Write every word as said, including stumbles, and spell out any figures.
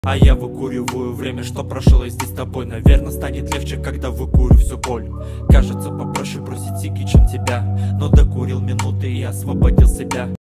А я выкуриваю время, что прошло здесь с тобой. Наверное, станет легче, когда выкурю всю боль. Кажется, попроще бросить сиги, чем тебя, но докурил минуты и освободил себя.